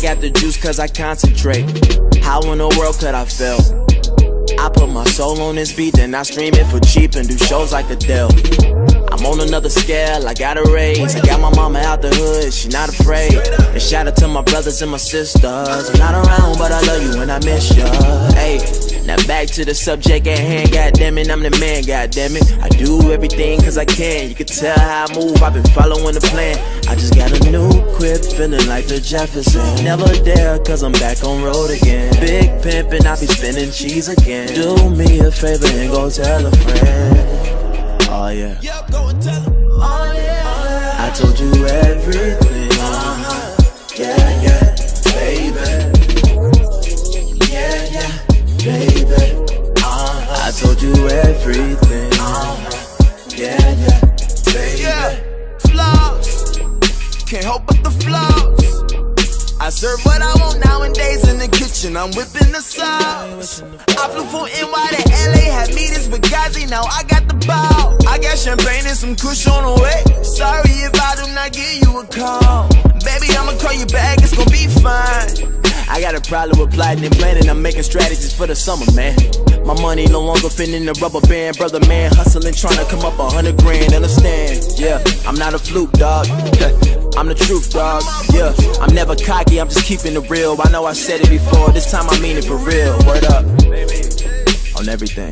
got the juice cause I concentrate. How in the world could I fail? I put my soul on this beat, then I stream it for cheap and do shows like Adele. I'm on another scale, I got a raise. I got my mama out the hood, she not afraid. And shout out to my brothers and my sisters. I'm not around, but I love you and I miss ya. Hey, now back to the subject at hand, goddammit, I'm the man, goddammit. I do everything cause I can, you can tell how I move, I've been following the plan. I just got a new crib, feeling like the Jefferson. Never there cause I'm back on road again. Big pimpin', I be spinning cheese again. Do me a favor and go tell a friend. Oh yeah, go and tell him. Oh yeah, I told you everything. Yeah, yeah, baby. Yeah, yeah, baby. I told you everything. Yeah, yeah, baby. Yeah, flaws, can't help but the flaws. I serve what I want nowadays in the kitchen, I'm whipping the sauce. I flew from NY to LA, had meetings with Gazi, now I got the ball. I got champagne and some kush on the way. Sorry if I do not give you a call. Baby, I'ma call you back, it's gonna be fine. I got a problem with plotting and planning, I'm making strategies for the summer, man. My money no longer fit in the rubber band, brother man. Hustling, trying to come up 100 grand, understand? Yeah, I'm not a fluke, dog. I'm the truth, dog. Yeah, I'm never cocky, I'm just keeping it real. I know I said it before, this time I mean it for real. Word up, on everything.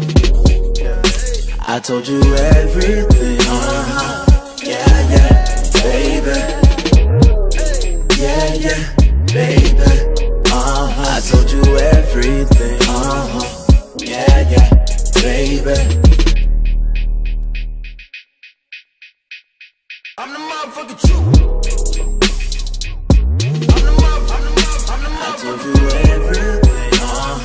I told you everything. Yeah, yeah, baby. Yeah, yeah, baby. I told you everything. Yeah, yeah, baby. I'm the motherfucking truth. I'm the motherfucking. I told you everything.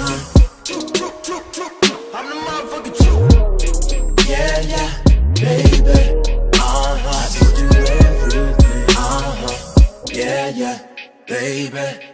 I'm the motherfucking truth. Yeah, yeah, baby. I told you everything. Yeah, yeah, baby.